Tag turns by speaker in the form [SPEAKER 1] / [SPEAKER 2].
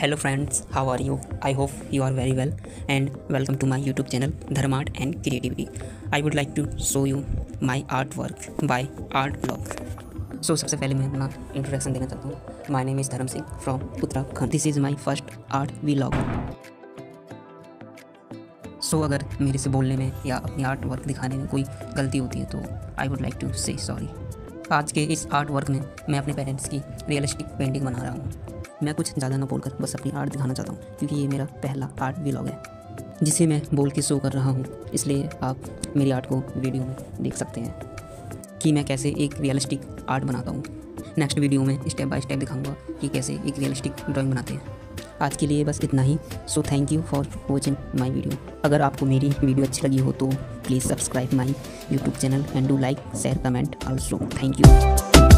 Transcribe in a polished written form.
[SPEAKER 1] Hello friends, how are you? I hope you are very well and welcome to my YouTube channel Dharma Art and Creativity. I would like to show you my artwork by Art Blog. सबसे पहले मैं अपना introduction देना चाहता हूँ. My name is धर्म Singh from Uttarakhand. This is my first art vlog. अगर मेरे से बोलने में या अपनी आर्ट वर्क दिखाने में कोई गलती होती है तो I would like to say sorry. आज के इस आर्ट वर्क में मैं अपने पेरेंट्स की रियलिस्टिक पेंटिंग बना रहा हूँ. मैं कुछ ज़्यादा ना बोलकर बस अपनी आर्ट दिखाना चाहता हूँ क्योंकि ये मेरा पहला आर्ट व्लॉग है जिसे मैं बोल के शो कर रहा हूँ. इसलिए आप मेरी आर्ट को वीडियो में देख सकते हैं कि मैं कैसे एक रियलिस्टिक आर्ट बनाता हूँ. नेक्स्ट वीडियो में स्टेप बाय स्टेप दिखाऊंगा कि कैसे एक रियलिस्टिक ड्राइंग बनाते हैं. आज के लिए बस इतना ही. So thank you for watching my video. अगर आपको मेरी वीडियो अच्छी लगी हो तो please subscribe my YouTube channel and do like share comment also. Thank you.